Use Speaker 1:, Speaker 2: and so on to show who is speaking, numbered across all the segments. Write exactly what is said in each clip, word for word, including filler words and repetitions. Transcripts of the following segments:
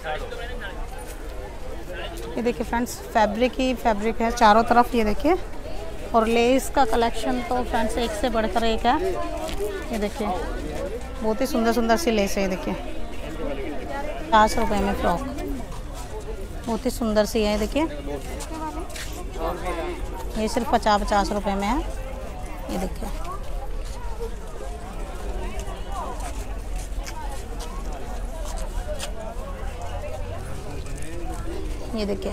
Speaker 1: ये देखिए friends, fabric ही fabric है चारों तरफ, ये देखिए। और लेस का कलेक्शन तो फ्रेंड्स एक से बढ़कर एक है। ये देखिए बहुत ही सुंदर सुंदर सी लेस है। ये देखिए पचास रुपये में फ्रॉक, बहुत ही सुंदर सी है। देखिए ये सिर्फ पचास पचास रुपये में है। ये देखिए ये देखिए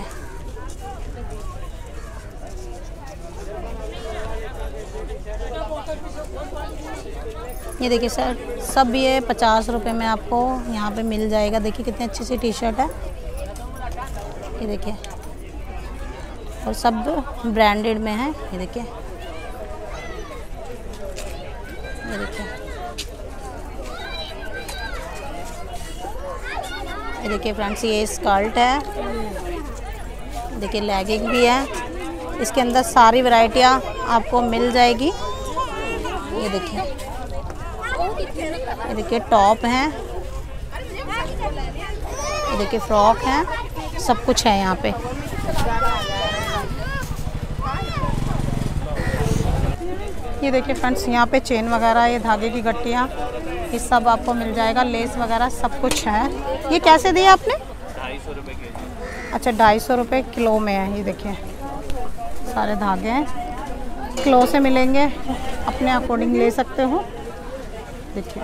Speaker 1: ये देखिए सर, सब ये पचास रुपए में आपको यहाँ पे मिल जाएगा। देखिए कितनी अच्छी सी टी शर्ट है, ये देखिए। और सब ब्रांडेड में है। ये देखिए ये देखिए ये देखिए फ्रेंड्स, ये स्कर्ट है। देखिए लेगिंग भी है, इसके अंदर सारी वैरायटियाँ आपको मिल जाएगी। ये देखिए ये देखिए टॉप हैं, ये देखिए फ्रॉक हैं, सब कुछ है यहाँ पे। ये देखिए फ्रेंड्स, यहाँ पे चेन वगैरह, ये धागे की गट्टियाँ, ये सब आपको मिल जाएगा। लेस वगैरह सब कुछ है। ये कैसे दिया आपने? ढाई सौ रुपये के जी। अच्छा, ढाई सौ रुपये किलो में है। ये देखिए सारे धागे हैं, किलो से मिलेंगे, अपने अकॉर्डिंग ले सकते हो। देखिए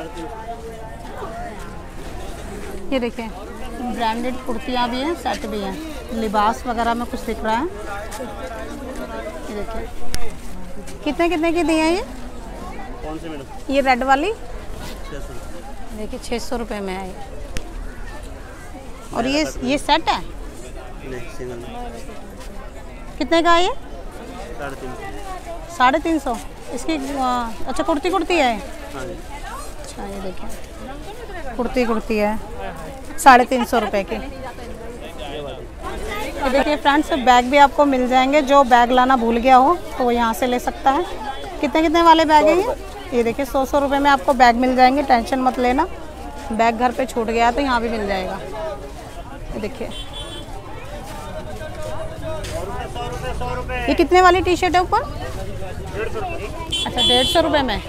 Speaker 1: ये देखिए ब्रांडेड कुर्तियाँ भी हैं, सेट भी हैं, लिबास वगैरह में कुछ दिख रहा है। ये देखिए कितने कितने की दी है ये?
Speaker 2: कौन सी मैडम?
Speaker 1: ये रेड वाली
Speaker 2: छः सौ।
Speaker 1: देखिए छः सौ रुपये में है ये। और ये ये सेट है?
Speaker 2: नहीं, सिंगल।
Speaker 1: कितने का है ये?
Speaker 2: साढ़े तीन सौ।
Speaker 1: साढ़े तीन सौ इसकी? अच्छा कुर्ती कुर्ती है?
Speaker 2: हाँ जी।
Speaker 1: अच्छा ये देखिए कुर्ती कुर्ती है, साढ़े तीन सौ रुपये की। ये देखिए फ्रेंड्स, बैग भी आपको मिल जाएंगे। जो बैग लाना भूल गया हो तो वो यहाँ से ले सकता है। कितने कितने वाले बैग हैं ये? ये देखिए सौ सौ रुपये में आपको बैग मिल जाएंगे, टेंशन मत लेना। बैग घर पे छूट गया तो यहाँ भी मिल जाएगा। ये देखिए ये कितने वाली टी शर्ट है ऊपर? अच्छा डेढ़ सौ रुपये में।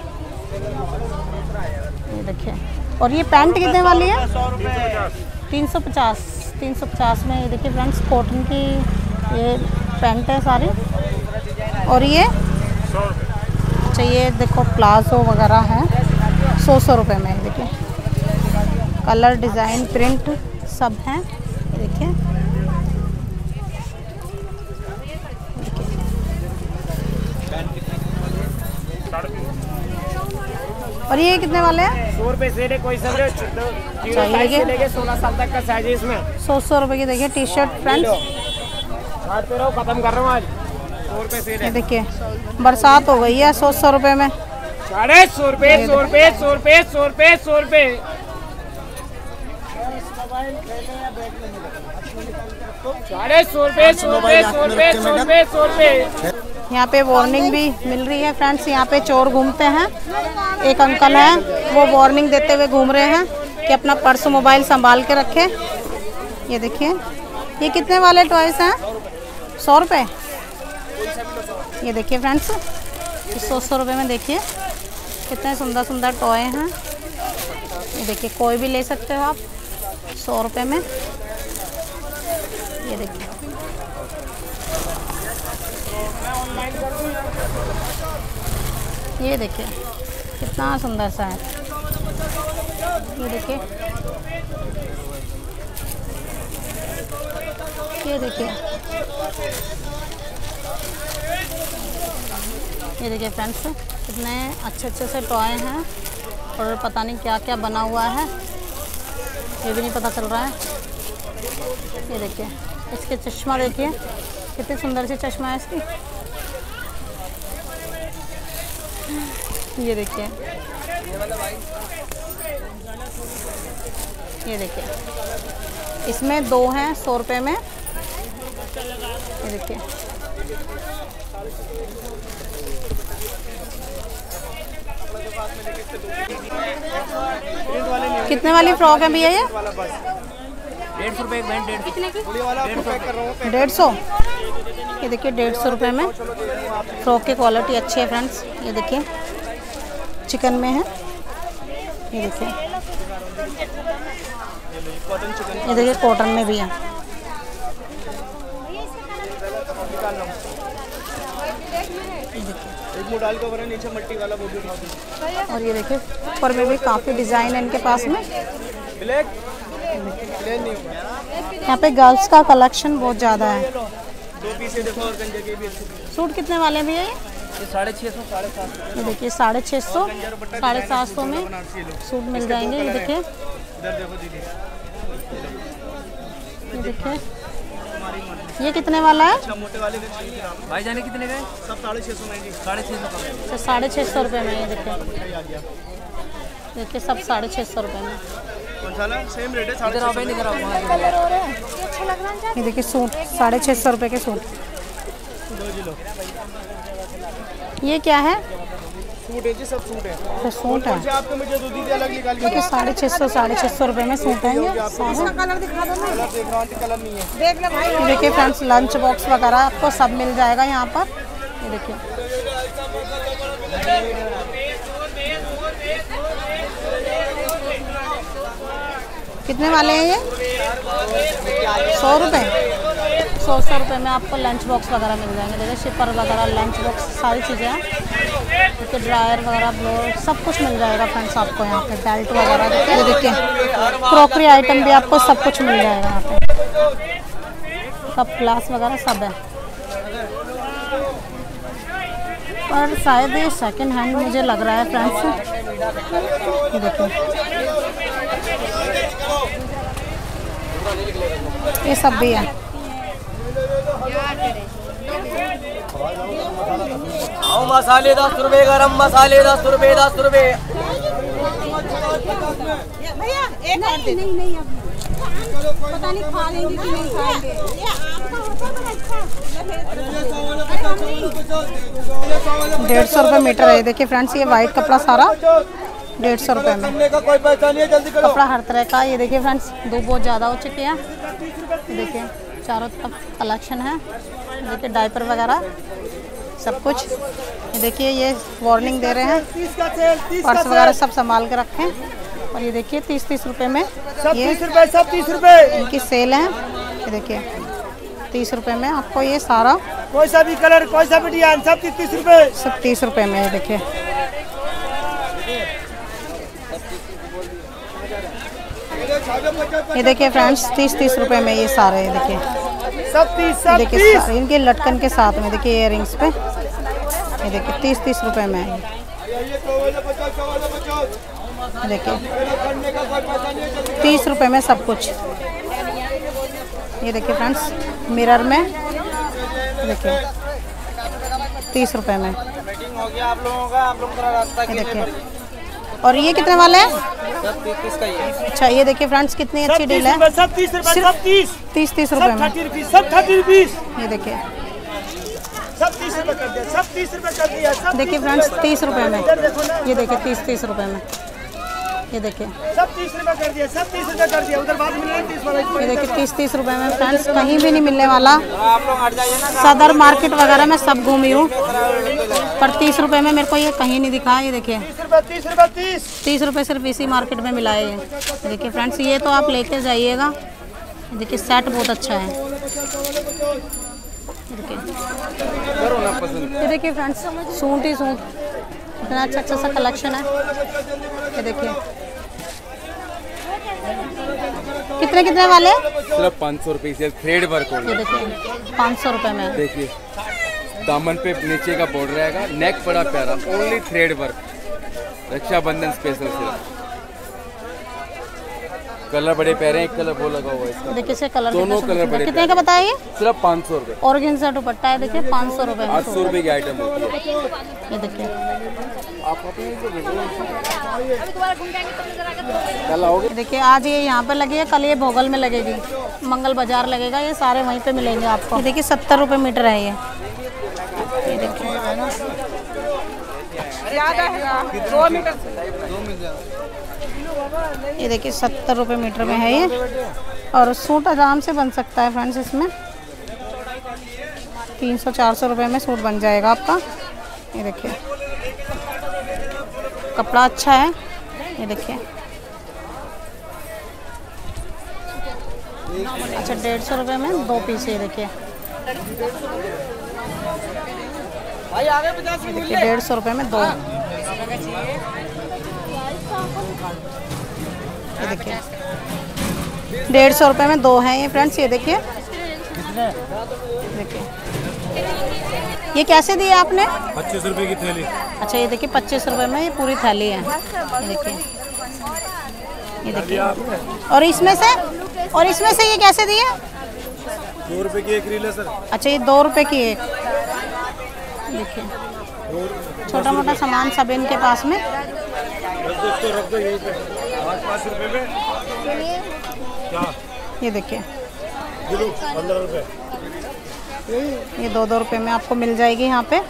Speaker 1: ये देखिए, और ये पैंट कितने वाली है? तीन सौ पचास। तीन सौ पचास में। ये देखिए फ्रेंड्स, कॉटन की ये पैंट है सारी। और ये अच्छा ये देखो प्लाजो वगैरह है, सौ सौ रुपये में। देखिए कलर, डिज़ाइन, प्रिंट सब हैं। ये देखिए और ये कितने वाले हैं?
Speaker 3: सौ रुपये से कोई सब लेके सोलह साल तक का साइज है इसमें।
Speaker 1: सौ सौ रुपये की देखिए टी शर्ट फ्रेंड्स।
Speaker 3: खत्म कर रहा हूँ आज। सौ रुपये से
Speaker 1: ये देखिए बरसात हो गई है, सौ सौ रुपये में।
Speaker 3: साढ़े सौ रुपये, सौ रुपये, सौ रुपये, सौ रुपये, सौ रुपये। साढ़े सौ रुपये, सौ रुपये, सौ रुपये, सौ रुपये, सौ रुपये।
Speaker 1: यहाँ पे वार्निंग भी मिल रही है फ्रेंड्स। यहाँ पे चोर घूमते हैं। एक अंकल हैं, वो वार्निंग देते हुए घूम रहे हैं कि अपना पर्स मोबाइल संभाल के रखें। ये देखिए ये कितने वाले टॉयस हैं? सौ रुपये। ये देखिए फ्रेंड्स, सौ सौ रुपये में देखिए कितने सुंदर सुंदर टॉय हैं। ये देखिए कोई भी ले सकते हो आप सौ रुपये में। ये देखिए ये देखिए कितना सुंदर सा है। ये देखिए ये देखिए ये देखिए फ्रेंड्स, कितने अच्छे अच्छे से टॉय हैं। और पता नहीं क्या क्या बना हुआ है, ये भी नहीं पता चल रहा है। ये देखिए इसके चश्मा, देखिए कितनी सुंदर सी चश्मा है इसकी। ये देखिए ये देखिए इसमें दो हैं सौ रुपये में। ये देखिए कितने वाली फ्रॉक है भैया ये?
Speaker 3: डेढ़ सौ रुपये एक बैंड, डेढ़
Speaker 1: कितने की? डेढ़ सौ। ये देखिए डेढ़ सौ रुपये में फ्रॉक की क्वालिटी अच्छी है फ्रेंड्स। ये देखिए चिकन में है। ये देखिए ये देखिए कॉटन में भी है। और ये देखिए ऊपर में भी काफ़ी डिज़ाइन है इनके पास में। यहाँ पे गर्ल्स का कलेक्शन बहुत ज़्यादा है। सूट कितने वाले हैं भैया?
Speaker 3: ये साढ़े छः सौ साढ़े सात सौ।
Speaker 1: ये देखिए साढ़े छः सौ साढ़े सात सौ में सूट मिल जाएंगे। ये देखिए ये देखिए ये कितने वाला है?
Speaker 3: भाई जाने कितने का है? सब साढ़े छः सौ में। साढ़े छः सौ
Speaker 1: तो साढ़े छः सौ रुपये में। ये देखिए देखिए सब साढ़े छः सौ रुपये में।
Speaker 3: सेम रेट है।
Speaker 1: ये देखिए सूट साढ़े छः सौ रुपये के सूट। ये क्या है?
Speaker 3: सूट है जी, सब सूट है।
Speaker 1: तो सूट है
Speaker 3: आपको मुझे दो दीजिए अलग निकाल के।
Speaker 1: देखिए साढ़े छः सौ साढ़े छः सौ रुपये में सूट है ये सारे।
Speaker 3: कलर दिखा दो ना। देख रहा हूं कलर नहीं है।
Speaker 1: देख ले भाई। ये देखिए फ्रेंड्स लंच बॉक्स वगैरह आपको सब मिल जाएगा यहाँ पर। ये देखिए कितने वाले हैं ये? सौ रुपये। सौ सौ रुपये में आपको लंच बॉक्स वगैरह मिल जाएंगे। देखिए शिपर वगैरह लंच बॉक्स सारी चीज़ें हैं। देखिए ड्रायर वगैरह ब्लोअर सब कुछ मिल जाएगा फ्रेंड्स आपको यहाँ पे। बेल्ट वगैरह ये देखिए क्रॉकरी आइटम भी आपको सब कुछ मिल जाएगा यहाँ पे। कप ग्लास वगैरह सब है। पर शायद ये सेकंड हैंड मुझे लग रहा है फ्रेंड्स। ये देखिए ये सब भी है।
Speaker 3: आओ मसाले दस रुपए, गरम मसाले दस रुपए दस रुपए।
Speaker 1: भैया एक और दे। नहीं नहीं पता नहीं खा लेंगे कि नहीं खाएंगे। डेढ़ सौ रुपये मीटर है। देखिए फ्रेंड्स ये वाइट कपड़ा सारा डेढ़ सौ रुपये में।
Speaker 3: कोई पैसा नहीं है, जल्दी करो।
Speaker 1: कपड़ा हर तरह का। ये देखिए फ्रेंड्स धूप बहुत ज़्यादा हो चुकी है। ये देखिए चारों तरफ कलेक्शन है। देखिए डायपर वगैरह सब कुछ। ये देखिए ये वार्निंग दे रहे हैं पर्स वगैरह सब संभाल के रखें। और ये देखिए तीस तीस रुपए में ये
Speaker 3: सब तीस रुपए
Speaker 1: इनकी सेल है। ये देखिए तीस रुपए में आपको ये सारा
Speaker 3: कोई सा भी कलर कोई सा भी डिजाइन सब तीस तीस रुपए।
Speaker 1: सब तीस रुपए में। ये देखिए ये देखिए फ्रेंड्स तीस तीस रुपए में ये सारे। ये देखिए
Speaker 3: सब तीस सब
Speaker 1: देखिए सा- इनके लटकन के साथ में देखिए इयररिंग्स पे। ये देखिए तीस तीस रुपए में है। देखिए तीस रुपए में सब कुछ। ये देखिए फ्रेंड्स मिरर में देखिए तीस रुपए में।
Speaker 3: हो गया आप लोगों का। आप लोग रास्ता
Speaker 1: ये देखिए और ये कितने वाले हैं?
Speaker 3: सब तीस का ही है।
Speaker 1: अच्छा ये देखिए फ्रेंड्स कितनी अच्छी डील है।
Speaker 3: सब तीस रुपए
Speaker 1: सिर्फ
Speaker 3: सब तीस
Speaker 1: तीस तीस रुपए में।
Speaker 3: सब थर्टी रुपीस।
Speaker 1: ये देखिए
Speaker 3: सब तीस रुपए कर दिया। सब तीस रुपए कर दिया। सब
Speaker 1: देखिए फ्रेंड्स तीस रुपए में। ये देखिए तीस तीस रुपए में। ये देखिए
Speaker 3: सब तीस रुपए कर दिया। सब तीस रुपए कर दिया। उधर बाद मिल रहा है तीस वाला।
Speaker 1: ये देखिए तीस तीस रुपए में फ्रेंड्स कहीं भी नहीं मिलने वाला।
Speaker 3: आप लोग हट जाइए ना।
Speaker 1: सदर मार्केट वगैरह में सब घूमी हूँ पर तीस रुपए में मेरे को ये कहीं नहीं दिखा। ये देखिए
Speaker 3: तीस रुपए तीस रुपए तीस
Speaker 1: तीस रुपए सिर्फ इसी मार्केट में मिला है। ये देखिए फ्रेंड्स ये तो आप लेके जाइएगा। ये देखिए सेट बहुत अच्छा है। ये देखिए ये देखिए फ्रेंड्स सूट ही सूट इतना अच्छा अच्छा सा कलेक्शन है। ये देखिए कितने कितने वाले?
Speaker 4: सिर्फ पाँच सौ रुपये से थ्रेड वर्क होगा।
Speaker 1: ये देखिए पाँच सौ रुपये में।
Speaker 4: देखिए दामन पे नीचे का बॉर्डर आएगा। नेक बड़ा प्यारा only thread work. Rakshabandhan special सिर्फ। कलर बड़े प्यारे हैं। एक कलर वो लगा हुआ है इसका।
Speaker 1: देखिए से कलर
Speaker 4: दोनों कलर बड़े
Speaker 1: कितने का बताइए?
Speaker 4: सिर्फ पाँच सौ रुपये।
Speaker 1: ऑर्गेन्जा दुपट्टा है। देखिए पाँच सौ रुपये
Speaker 4: आठ सौ रुपये की आइटम होती है।
Speaker 1: ये देखिए
Speaker 4: आप कल आओगे?
Speaker 1: देखिए आज ये यहाँ पे लगी है, कल ये भोगल में लगेगी, मंगल बाजार लगेगा। ये सारे वहीं पे मिलेंगे आपको। ये देखिए सत्तर रुपये मीटर है ये। ये देखिए ये देखिए सत्तर रुपये मीटर में है ये, और सूट आराम से बन सकता है फ्रेंड्स। इसमें तीन सौ चार सौ रुपये में सूट बन जाएगा आपका। ये देखिए कपड़ा अच्छा है। ये देखिए अच्छा डेढ़ सौ रुपये में दो पीस। ये देखिए देखिए डेढ़ सौ रुपये में दो। ये देखिए डेढ़ सौ रुपये में दो हैं ये फ्रेंड्स। ये देखिए देखिए ये कैसे दिए आपने?
Speaker 5: पच्चीस रुपए की थैली।
Speaker 1: अच्छा ये देखिए पच्चीस रुपये में ये पूरी थैली है। ये देखिए ये देखिए और इसमें से और इसमें से ये कैसे दिए?
Speaker 5: दो रुपए की एक रील है सर।
Speaker 1: अच्छा ये दो रुपये की एक। देखिए छोटा मोटा सामान सब इनके पास में।
Speaker 5: रख दो इसको, रख दो यहीं पे पाँच पाँच रुपए में क्या?
Speaker 1: ये देखिए
Speaker 5: पंद्रह रुपए।
Speaker 1: ये दो दो रुपये में आपको मिल जाएगी यहाँ पे।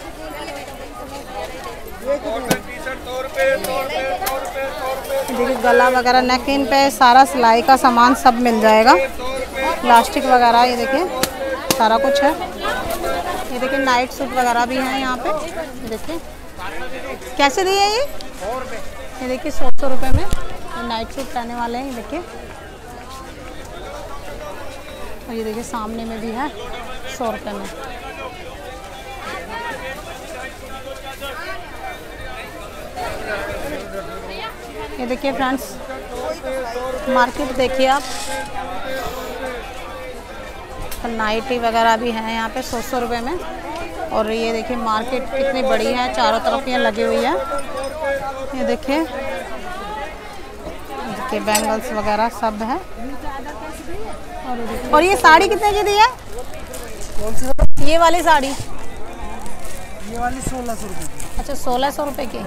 Speaker 1: देखिए गला वगैरह नेकिन पे सारा सिलाई का सामान सब मिल जाएगा, प्लास्टिक वगैरह। ये देखिए सारा कुछ है। ये देखिए नाइट सूट वगैरह भी हैं यहाँ पे। ये देखिए कैसे दिए ये? ये देखिए सौ सौ रुपये में ये नाइट सूट पहने वाले हैं। ये देखिए और ये देखिए सामने में भी है सौ रुपये में। ये देखिए फ्रेंड्स मार्केट देखिए आप, नाइटी वगैरह भी हैं यहाँ पे सौ सौ रुपये में। और ये देखिए मार्केट कितनी बड़ी है, चारों तरफ ये लगी हुई है। ये देखिए देखिए बैंगल्स वगैरह सब है। और ये साड़ी कितने की दी है?
Speaker 5: कौन सी?
Speaker 1: ये वाली साड़ी
Speaker 5: ये वाली सोलह सौ रुपये।
Speaker 1: अच्छा सोलह सौ रुपये की।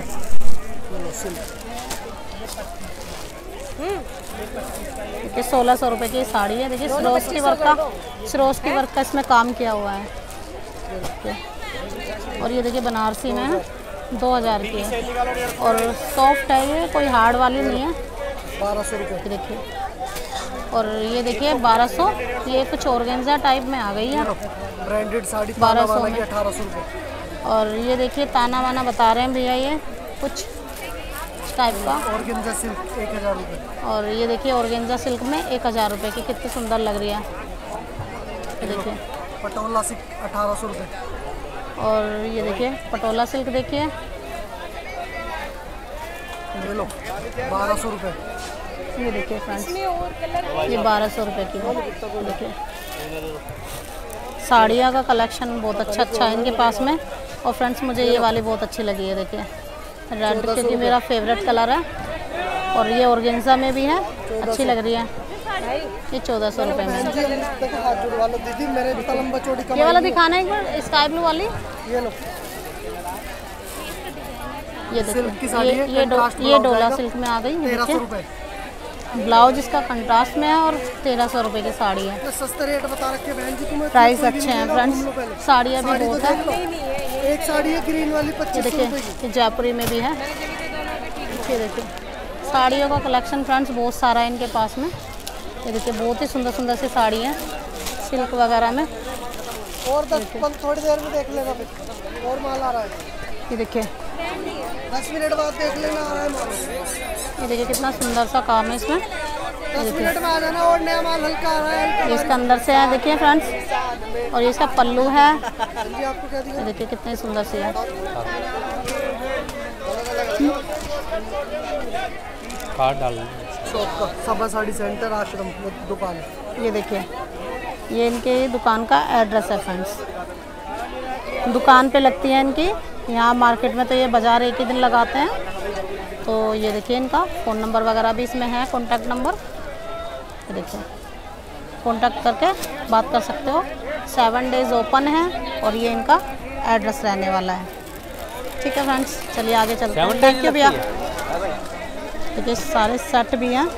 Speaker 1: देखिए सोलह सौ रुपये की साड़ी है। देखिए सरोस्की वर्क का सरोस्की वर्क का इसमें काम किया हुआ है। और ये देखिए बनारसी में है, दो हज़ार की है और सॉफ्ट है ये, कोई हार्ड वाली नहीं है।
Speaker 5: बारह सौ रुपये।
Speaker 1: देखिए और ये देखिए बारह सौ। ये कुछ ऑर्गेन्जा टाइप में आ गई है,
Speaker 5: ब्रांडेड साड़ी
Speaker 1: बारह सौ में।
Speaker 5: अठारह सौ रुपये।
Speaker 1: और ये देखिए ताना वाना बता रहे हैं भैया ये कुछ टाइप का।
Speaker 5: ऑर्गेन्जा सिल्क एक हज़ार रुपये।
Speaker 1: और ये देखिए ऑर्गेन्जा सिल्क में एक हज़ार रुपये की, कितनी सुंदर लग रही है। ये देखिए
Speaker 5: पटोला सिल्क अठारह सौ रुपये।
Speaker 1: और ये देखिए पटोला सिल्क देखिए
Speaker 5: ये लो बारह सौ रुपये।
Speaker 1: ये देखिए फ्रेंड्स ये बारह सौ रुपये की है। देखिए साड़ियाँ का कलेक्शन बहुत अच्छा अच्छा है इनके पास में। और फ्रेंड्स मुझे ये वाली बहुत अच्छी लगी है। देखिए रेड क्योंकि मेरा फेवरेट कलर है। और ये ऑर्गेन्जा में भी है, अच्छी लग रही है। ये चौदह सौ रुपये में।
Speaker 5: दीदी मेरे लंबा चौड़ी
Speaker 1: ये वाला दिखाना एक बार, स्काई ब्लू वाली।
Speaker 5: ये लो
Speaker 1: ये
Speaker 5: सिल्क की
Speaker 1: देखिए
Speaker 5: साड़ी
Speaker 1: ये
Speaker 5: है,
Speaker 1: ये, डो,
Speaker 5: कंट्रास्ट
Speaker 1: ये
Speaker 5: ब्लाउज
Speaker 1: डोला
Speaker 5: आएगा,
Speaker 1: सिल्क में आ गई। ये
Speaker 5: तेरह सौ
Speaker 1: देखिए
Speaker 5: रुपये।
Speaker 1: ब्लाउज इसका कंट्रास्ट में है और तेरह सौ रुपये की साड़ी है।
Speaker 5: सस्ते रेट बता रखे बहन जी तुम्हें।
Speaker 1: प्राइस अच्छे हैं फ्रेंड्स। साड़ियाँ भी बहुत है।
Speaker 5: एक साड़ी है ग्रीन वाली
Speaker 1: ये
Speaker 5: पच्चीस
Speaker 1: देखिए ये जयपुरी में भी है। ये देखिए साड़ियों का कलेक्शन फ्रेंड्स बहुत सारा है इनके पास में। ये देखिए बहुत ही सुंदर सुंदर सी साड़ी हैं सिल्क वगैरह में।
Speaker 5: और दस थोड़ी देर में देख लेना फिर और माल आ रहा है।
Speaker 1: ये देखिए
Speaker 5: दस मिनट बाद देख लेना आ रहा है माल।
Speaker 1: ये देखिए कितना सुंदर सा काम है इसमें।
Speaker 5: दस मिनट में आ जाना और नया माल हल्का आ रहा है।
Speaker 1: ये इसका अंदर से है देखिए फ्रेंड्स। और ये इसका पल्लू है।
Speaker 5: जी आपको क्या दिया?
Speaker 1: ये देखिए कितनी सुंदर सी है।
Speaker 2: कार्ड डाल
Speaker 5: शॉप का सभा साड़ी सेंटर आश्रम दुकान।
Speaker 1: ये देखिए ये इनके दुकान का एड्रेस है फ्रेंड्स। दुकान पे लगती है इनकी। यहाँ मार्केट में तो ये बाज़ार एक ही दिन लगाते हैं। तो ये देखिए इनका फ़ोन नंबर वगैरह भी इसमें है, कॉन्टैक्ट नंबर। ये देखिए कॉन्टैक्ट करके बात कर सकते हो। सेवन डेज़ ओपन है और ये इनका एड्रेस रहने वाला है। ठीक है फ्रेंड्स चलिए आगे चलते हैं। थैंक यू भैया। देखिए सारे सेट भी हैं।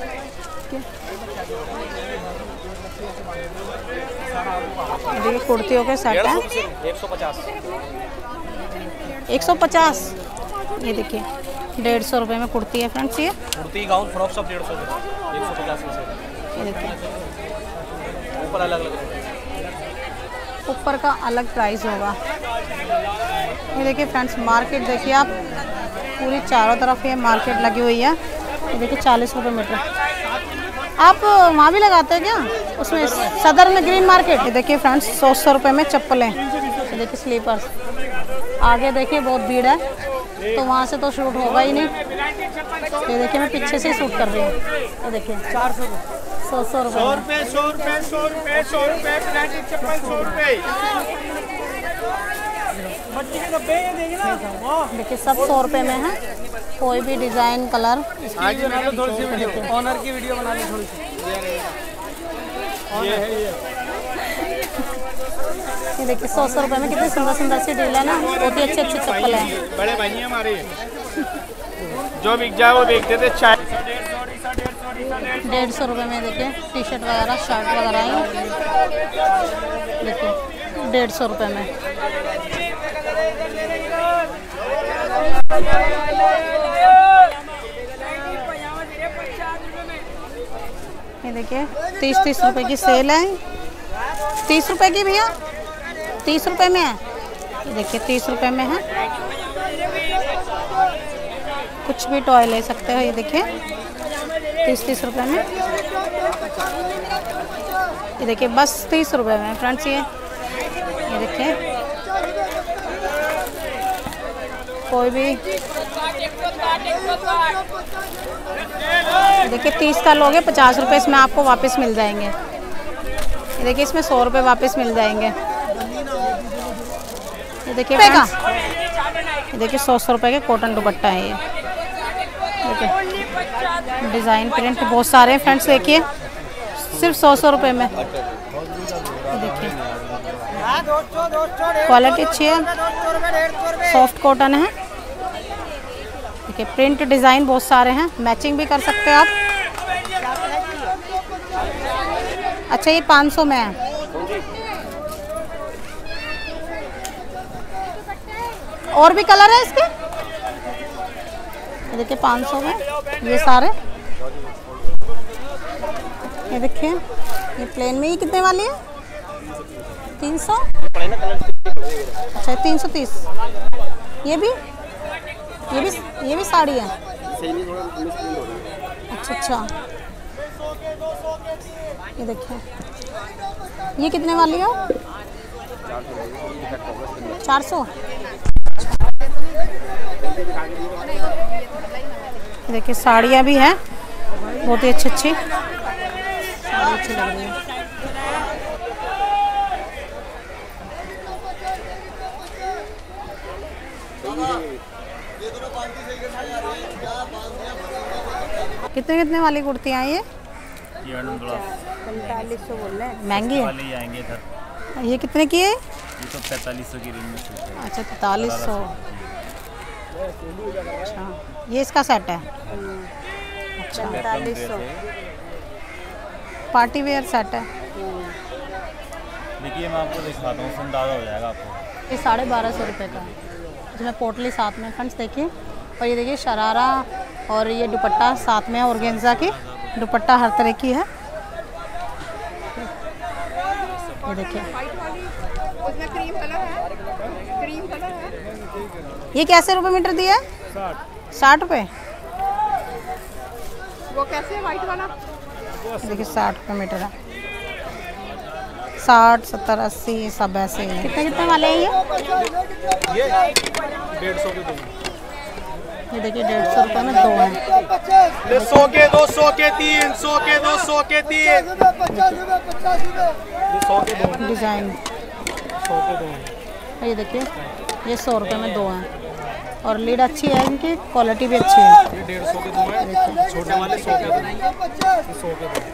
Speaker 1: देखिए कुर्तियों के सेट हैं
Speaker 2: एक सौ पचास।
Speaker 1: एक सौ पचास। ये देखिए डेढ़ सौ रुपये में कुर्ती है फ्रेंड्स। ये
Speaker 5: कुर्ती गाउन फ्रॉक सब डेढ़ सौ एक सौ पचास में से।
Speaker 1: ये देखिए
Speaker 5: ऊपर अलग अलग
Speaker 1: ऊपर का अलग प्राइस होगा। ये देखिए फ्रेंड्स मार्केट देखिए आप, पूरी चारों तरफ ये मार्केट लगी हुई है। ये देखिए चालीस रुपये मीटर। आप वहाँ भी लगाते हैं क्या उसमें, सदर्न ग्रीन मार्केट? ये देखिए फ्रेंड्स सौ सौ रुपये में चप्पलें। ये देखिए स्लीपर्स। आगे देखिए बहुत भीड़ है तो वहाँ से तो शूट होगा ही नहीं। ये देखिए मैं पीछे से ही शूट कर रही हूँ। ये देखिए चार सौ सौ सौ रुपये
Speaker 3: सौ रुपये सौ रुपये सौ रुपये सौ रुपये प्लास्टिक चप्पल सौ रुपये।
Speaker 1: देखिए सब सौ रुपये में है। कोई भी डिज़ाइन कलर।
Speaker 3: थोड़ी सी वीडियो ऑनर की वीडियो बना ली थोड़ी सी। ये है ये
Speaker 1: ये देखिए सौ सौ रुपये में कितनी सुंदर सुंदर सी डील है ना। बहुत ही अच्छे अच्छे चप्पल हैं।
Speaker 3: बड़े भाई हैं हमारे, जो बिक जाए वो बेचते थे। चाय
Speaker 1: डेढ़ सौ रुपये में देखिए टी शर्ट वगैरह शर्ट वगैरह हैं। देखिए डेढ़ सौ रुपये में। ये देखिए तीस तीस रुपए की सेल है। तीस रुपए की भैया, तीस रुपए में है। ये देखिए तीस रुपए में है। कुछ भी टॉय ले सकते हो। ये देखिए तीस तीस रुपए में। ये देखिए बस तीस रुपए में फ्रेंड्स। ये ये देखिए कोई भी देखिए तीस का लोगे पचास रुपये इसमें आपको वापस मिल जाएंगे। ये देखिए इसमें सौ रुपये वापस मिल जाएंगे। ये देखिए का ये देखिए सौ सौ रुपये के कॉटन दुपट्टा है। ये देखिए डिज़ाइन प्रिंट बहुत सारे हैं फ्रेंड्स। देखिए सिर्फ सौ सौ रुपये में। ये देखिए क्वालिटी अच्छी है, सॉफ्ट कॉटन है। देखिए प्रिंट डिज़ाइन बहुत सारे हैं, मैचिंग भी कर सकते हो आप। अच्छा ये पाँच सौ में है। और भी कलर है इसके। ये देखिए पाँच सौ में ये सारे। ये देखिए ये प्लेन में ये कितने वाली है? तीन सौ। अच्छा तीन सौ तीस। ये भी ये भी ये भी साड़ी है। अच्छा अच्छा ये देखिए ये कितने वाली है? चार सौ। देखिए साड़ियाँ भी हैं बहुत ही अच्छी अच्छी। साड़ी अच्छी लग रही है। कितने कितने वाली कुर्तियाँ ये? पैंतालीस सौ बोल रहे हैं। महंगी है।
Speaker 2: वाले आएंगे इधर।
Speaker 1: ये कितने की है?
Speaker 2: ये तो पैंतालीस सौ की रेंज में।
Speaker 1: अच्छा पैंतालीस सौ। अच्छा ये इसका सेट है। अच्छा पैंतालीस सौ पार्टी वेयर सेट है।
Speaker 2: देखिए मैं आपको दिखाता हूँ, अंदाजा हो जाएगा आपको।
Speaker 1: ये साढ़े बारह सौ रुपये का है जिसमें पोटली साथ में फ्रेंड्स। देखिए और ये देखिए शरारा और ये दुपट्टा साथ में ऑर्गेन्जा की दुपट्टा हर तरह की है। ये देखिए ये कैसे रुपए मीटर दिया है? साठ साठ रुपये।
Speaker 6: वो कैसे है वाइट वाला?
Speaker 1: देखिए साठ रुपये मीटर है। साठ सत्तर अस्सी सब ऐसे ही। कितने कितने वाले हैं ये?
Speaker 5: डेढ़ सौ के दो।
Speaker 1: ये देखिए डेढ़ सौ रुपये में दो हैं।
Speaker 5: सौ के दो, सौ के तीन, सौ के दो, सौ के तीन। सौ के दो
Speaker 1: डिज़ाइन।
Speaker 5: सौ के दो।
Speaker 1: ये देखिए ये सौ रुपये में दो हैं और लीड अच्छी है, इनकी क्वालिटी भी अच्छी है।
Speaker 5: ये डेढ़ सौ के दो है, छोटे वाले सौ के दो। सौ के दो।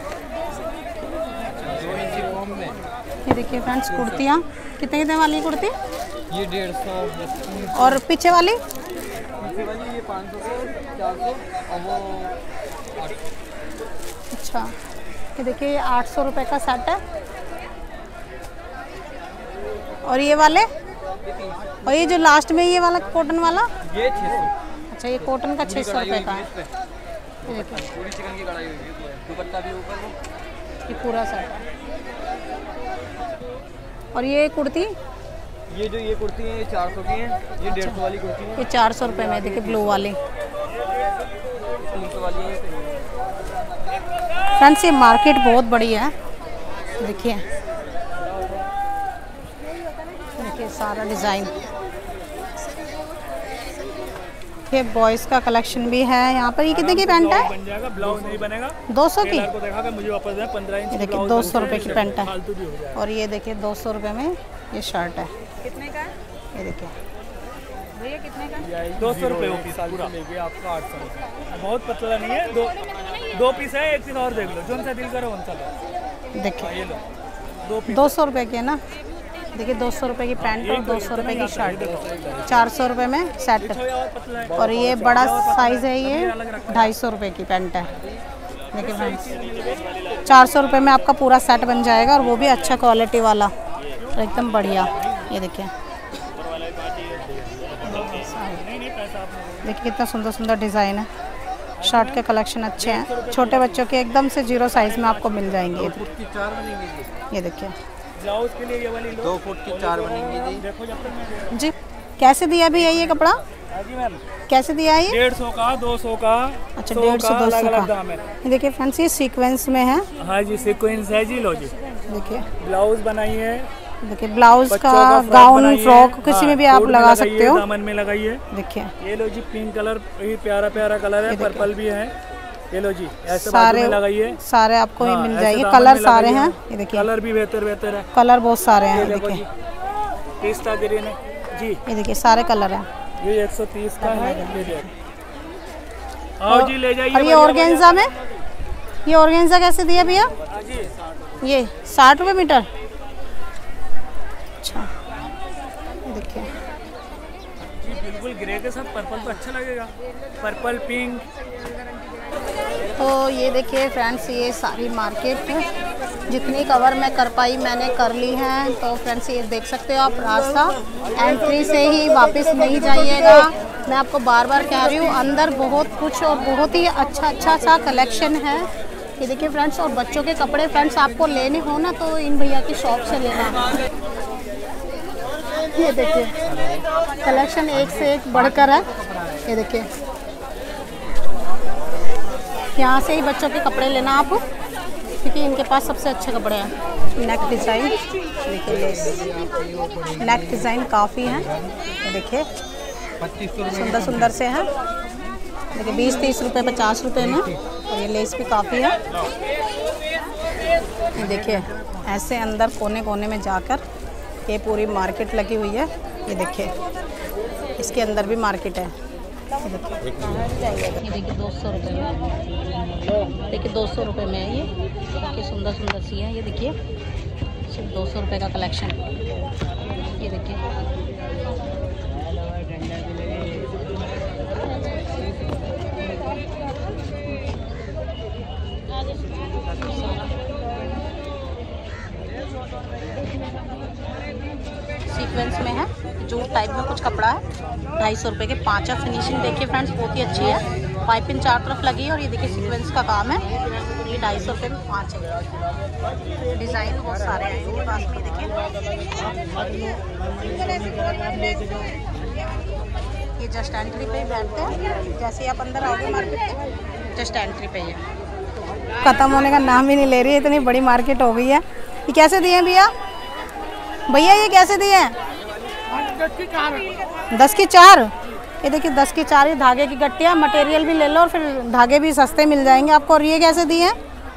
Speaker 1: ये देखिए फ्रेंड्स कुर्तियाँ कितने कितने वाली कुर्ती?
Speaker 5: ये डेढ़ सौ।
Speaker 1: और पीछे वाली?
Speaker 5: ये पाँच सौ से चार सौ और वो।
Speaker 1: अच्छा ये देखिए ये आठ सौ रुपये का सेट है। और ये वाले? और ये जो लास्ट में ये वाला कॉटन वाला?
Speaker 5: ये छः सौ।
Speaker 1: अच्छा, ये कॉटन का छः सौ रुपये का है। ये देखिए
Speaker 4: पूरी चिकन की कढ़ाई हुई है, दुपट्टा भी ऊपर वो।
Speaker 1: ये पूरा सेट। और ये कुर्ती,
Speaker 4: ये जो ये कुर्ती है ये चार सौ की है, ये डेढ़ सौ वाली कुर्ती है,
Speaker 1: ये चार सौ रुपये में। देखिए ब्लू वाली,
Speaker 4: तीन सौ वाली है।
Speaker 1: फ्रेंड्स ये मार्केट बहुत बड़ी है। देखिए देखिए सारा डिज़ाइन। ये बॉयज़ का कलेक्शन भी है यहाँ पर। ये कितने की पैंट है?
Speaker 3: बन जाएगा, ब्लाउज नहीं बनेगा।
Speaker 1: दो सौ की।
Speaker 3: को देखा कि मुझे वापस दें, पंद्रह इंच
Speaker 1: ये देखिए
Speaker 3: ब्लाउज
Speaker 1: दो
Speaker 3: बन
Speaker 1: सौ
Speaker 3: के
Speaker 1: रुपये की पैंट है।
Speaker 3: फालतू भी हो जाएगा।
Speaker 1: और ये देखिए दो सौ रुपये में ये शर्ट है।
Speaker 6: कितने का है
Speaker 1: ये देखिए
Speaker 6: भैया, कितने का?
Speaker 3: दो सौ रुपये हो पीस पूरा लेके आपका आठ सौ रुपये। बहुत पतला नहीं है, दो दो पीस है, एक पीस और देख लो, जो सा दिल करो उनसा लो।
Speaker 1: देखिए
Speaker 3: ये लो दो पीस।
Speaker 1: दो सौ रुपये की है ना। देखिए दो सौ रुपये की पैंट और दो सौ रुपये की शर्ट, चार सौ रुपये में सेट।
Speaker 3: और पतला है।
Speaker 1: और ये बड़ा साइज़ है, ये ढाई सौ रुपये की पैंट है। देखिए फ्रेंड्स चार सौ रुपये में आपका पूरा सेट बन जाएगा, और वो भी अच्छा क्वालिटी वाला, एकदम बढ़िया। ये देखिए देखिए कितना सुंदर सुंदर डिज़ाइन है। शर्ट के कलेक्शन अच्छे हैं, छोटे बच्चों के एकदम से जीरो साइज़ में आपको मिल जाएंगे। ये देखिए ये देखिए
Speaker 3: ब्लाउज के लिए ये वाली लो।
Speaker 4: दो फुट की चार बनेंगी जी।
Speaker 3: देखो जब तक मैं
Speaker 1: जी। कैसे दिया भी है ये कपड़ा?
Speaker 3: हाँ जी मैम,
Speaker 1: कैसे दिया है ये?
Speaker 3: डेढ़ सौ का, दो सौ का।
Speaker 1: अच्छा,
Speaker 3: सौ
Speaker 1: डेढ़ सौ
Speaker 3: का,
Speaker 1: दो
Speaker 3: अलग
Speaker 1: सौ
Speaker 3: अलग
Speaker 1: का।
Speaker 3: दाम है।
Speaker 1: ये देखिए फ्रेंड्स ये सीक्वेंस में है।
Speaker 3: हाँ जी, सीक्वेंस है जी। लो जी,
Speaker 1: देखिए
Speaker 3: ब्लाउज बनाई है,
Speaker 1: देखिए ब्लाउज
Speaker 3: बच्चों
Speaker 1: का
Speaker 3: का फ्रॉक
Speaker 1: गाउन
Speaker 3: बनाइए।
Speaker 1: फ्रॉक किसी
Speaker 3: हाँ,
Speaker 1: में भी आप
Speaker 3: सूट
Speaker 1: लगा
Speaker 3: लगाइए,
Speaker 1: सकते हो।
Speaker 3: दामन में लगाइए।
Speaker 1: देखिए
Speaker 3: ये लो जी, पिंक कलर, ये प्यारा प्यारा कलर है, पर्पल भी है। ये लो जी, ऐसे बाजू
Speaker 1: सारे
Speaker 3: में लगाइए।
Speaker 1: सारे आपको ही
Speaker 3: हाँ,
Speaker 1: मिल
Speaker 3: ऐसे
Speaker 1: जाएंगे।
Speaker 3: दामन
Speaker 1: कलर
Speaker 3: में
Speaker 1: सारे
Speaker 3: लगाइए।
Speaker 1: हैं। ये देखिए
Speaker 3: कलर भी बेहतर बेहतर है।
Speaker 1: कलर बहुत सारे हैं।
Speaker 3: ये
Speaker 1: ये
Speaker 3: देखो
Speaker 1: देखिए
Speaker 3: जी, पिस्ता ग्रीन है जी।
Speaker 1: ये देखिए सारे कलर हैं।
Speaker 3: ये एक सौ तीस का है। ले जाइए, आओ जी ले जाइए।
Speaker 1: और ये ऑर्गेन्जा में, ये ऑर्गेन्जा कैसे दिया भैया?
Speaker 3: हाँ जी,
Speaker 1: ये साठ रुपये मीटर। अच्छा ये देखिए
Speaker 3: जी बिल्कुल ग्रे के साथ पर्पल तो अच्छा लगेगा, पर्पल पिंक।
Speaker 1: तो ये देखिए फ्रेंड्स ये सारी मार्केट जितनी कवर मैं कर पाई मैंने कर ली है। तो फ्रेंड्स ये देख सकते हो आप, रास्ता एंट्री से ही वापस नहीं जाइएगा। मैं आपको बार बार कह रही हूँ, अंदर बहुत कुछ और बहुत ही अच्छा अच्छा सा कलेक्शन है। ये देखिए फ्रेंड्स, और बच्चों के कपड़े फ्रेंड्स आपको लेने हो ना तो इन भैया की शॉप से लेना। ये देखिए कलेक्शन एक से एक बढ़कर है। ये देखिए यहाँ से ही बच्चों के कपड़े लेना आप, क्योंकि इनके पास सबसे अच्छे कपड़े हैं। नेक डिज़ाइन देखिए, लेस नेक डिज़ाइन काफ़ी हैं। ये देखिए सुंदर सुंदर से हैं। देखिए बीस तीस रुपये पचास रुपये में, और ये लेस भी काफ़ी है। ये देखिए ऐसे अंदर कोने कोने में जाकर ये पूरी मार्केट लगी हुई है। ये देखिए इसके अंदर भी मार्केट है। ये देखिए ये देखिए दो सौ रुपये में, देखिए दो सौ रुपये में है ये। देखिए सुंदर सुंदर सी है। ये देखिए सिर्फ दो सौ रुपये का कलेक्शन। ये देखिए सीक्वेंस में है, जूट टाइप में कुछ कपड़ा है। ढाई सौ रुपये के पाँच है। फिनिशिंग देखिए फ्रेंड्स बहुत ही अच्छी है। पाइपिंग चार तरफ लगी है, और ये देखिए सीक्वेंस का काम है। ये ढाई सौ रुपये में पाँच है। डिज़ाइन बहुत सारे हैं इनके पास में। देखिए ये जस्ट एंट्री पे ही बैठते हैं। जैसे ही आप अंदर आओगे मार्केट जस्ट एंट्री पे ही है। ख़त्म होने का नाम ही नहीं ले रही है, इतनी बड़ी मार्केट हो गई है। ये कैसे दिए भैया? भैया ये कैसे दिए हैं? दस की चार। ये देखिए दस की चार। ये धागे की गट्टियाँ, मटेरियल भी ले लो और फिर धागे भी सस्ते मिल जाएंगे आपको। और ये कैसे दिए हैं?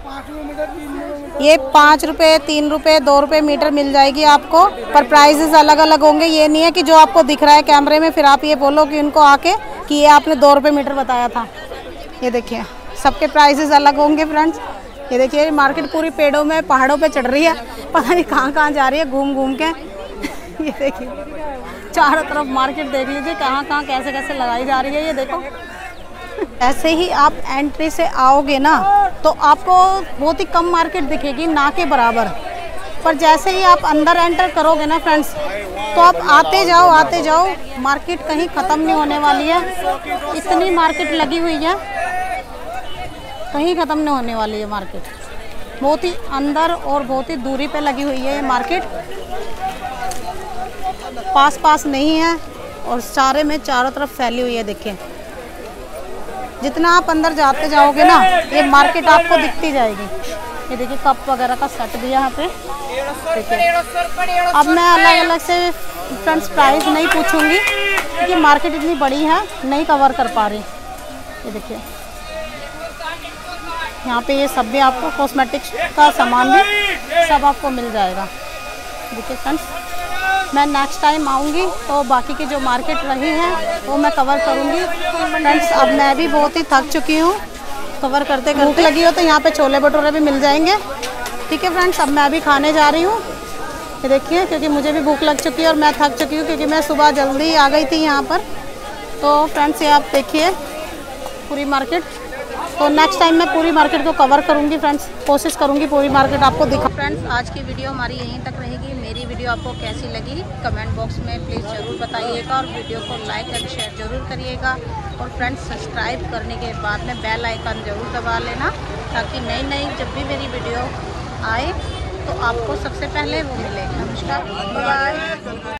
Speaker 1: ये पाँच रुपये तीन रुपये दो रुपये मीटर मिल जाएगी आपको, पर प्राइसेस अलग अलग होंगे। ये नहीं है कि जो आपको दिख रहा है कैमरे में फिर आप ये बोलो कि उनको आके कि ये आपने दो रुपये मीटर बताया था। ये देखिए सबके प्राइसेस अलग होंगे फ्रेंड्स। ये देखिए मार्केट पूरी पेड़ों में पहाड़ों पे चढ़ रही है, पता नहीं कहाँ कहाँ जा रही है घूम घूम के। ये देखिए चारों तरफ मार्केट देख लीजिए कहाँ कहाँ कैसे कैसे लगाई जा रही है। ये देखो ऐसे ही आप एंट्री से आओगे ना तो आपको बहुत ही कम मार्केट दिखेगी, ना के बराबर। पर जैसे ही आप अंदर एंटर करोगे ना फ्रेंड्स, तो आप आते जाओ आते जाओ, मार्केट कहीं ख़त्म नहीं होने वाली है। इतनी मार्केट लगी हुई है, कहीं ख़त्म नहीं होने वाली है मार्केट। बहुत ही अंदर और बहुत ही दूरी पे लगी हुई है ये मार्केट, पास पास नहीं है और सारे में चारों तरफ फैली हुई है। देखिए जितना आप अंदर जाते जाओगे ना, ये मार्केट आपको दिखती जाएगी। ये देखिए कप वगैरह का सेट भी है यहाँ पे। देखिए अब मैं अलग अलग से फ्रेंड्स प्राइस नहीं पूछूंगी क्योंकि मार्केट इतनी बड़ी है, नहीं कवर कर पा रही। ये देखिए यहाँ पे ये सब भी आपको कॉस्मेटिक्स का सामान भी सब आपको मिल जाएगा। देखिए फ्रेंड्स, मैं नेक्स्ट टाइम आऊँगी तो बाकी की जो मार्केट रही है वो मैं कवर करूँगी। फ्रेंड्स अब मैं भी बहुत ही थक चुकी हूँ कवर करते करते। भूख लगी हो तो यहाँ पे छोले भटूरे भी मिल जाएंगे। ठीक है फ्रेंड्स, अब मैं भी खाने जा रही हूँ। ये देखिए क्योंकि मुझे भी भूख लग चुकी है और मैं थक चुकी हूँ क्योंकि मैं सुबह जल्दी आ गई थी यहाँ पर। तो फ्रेंड्स ये आप देखिए पूरी मार्केट। तो नेक्स्ट टाइम मैं पूरी मार्केट को कवर करूँगी फ्रेंड्स, कोशिश करूँगी पूरी मार्केट आपको दिखा। फ्रेंड्स आज की वीडियो हमारी यहीं तक रहेगी। मेरी वीडियो आपको कैसी लगी कमेंट बॉक्स में प्लीज़ ज़रूर बताइएगा और वीडियो को लाइक एंड शेयर ज़रूर करिएगा। और फ्रेंड्स सब्सक्राइब करने के बाद में बेल आइकन ज़रूर दबा लेना ताकि नई नई जब भी मेरी वीडियो आए तो आपको सबसे पहले वो मिले। नमस्कार, बाय।